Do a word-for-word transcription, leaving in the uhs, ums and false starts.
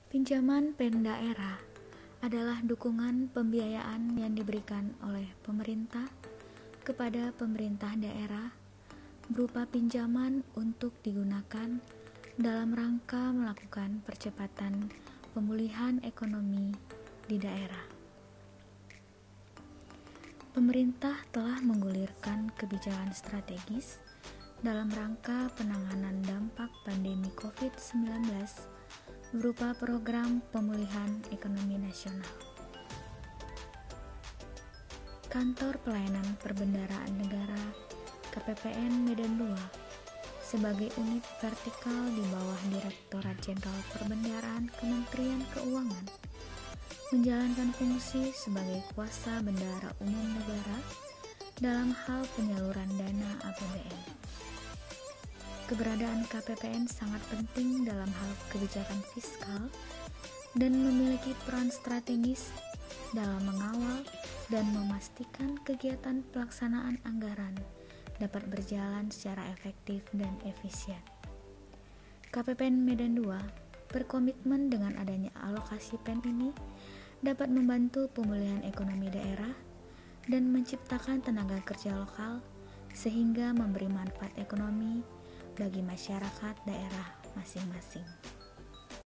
Pinjaman pen daerah adalah dukungan pembiayaan yang diberikan oleh pemerintah kepada pemerintah daerah berupa pinjaman untuk digunakan dalam rangka melakukan percepatan pemulihan ekonomi di daerah. Pemerintah telah menggulirkan kebijakan strategis dalam rangka penanganan dampak pandemi covid sembilan belas berupa program pemulihan ekonomi nasional. Kantor Pelayanan Perbendaharaan Negara K P P N Medan dua sebagai unit vertikal di bawah Direktorat Jenderal Perbendaharaan Kementerian Keuangan menjalankan fungsi sebagai kuasa bendahara umum negara dalam hal penyaluran dana A P B N. Keberadaan K P P N sangat penting dalam hal kebijakan fiskal dan memiliki peran strategis dalam mengawal dan memastikan kegiatan pelaksanaan anggaran dapat berjalan secara efektif dan efisien. K P P N Medan dua berkomitmen dengan adanya alokasi pen ini dapat membantu pemulihan ekonomi daerah dan menciptakan tenaga kerja lokal sehingga memberi manfaat ekonomi bagi masyarakat daerah masing-masing.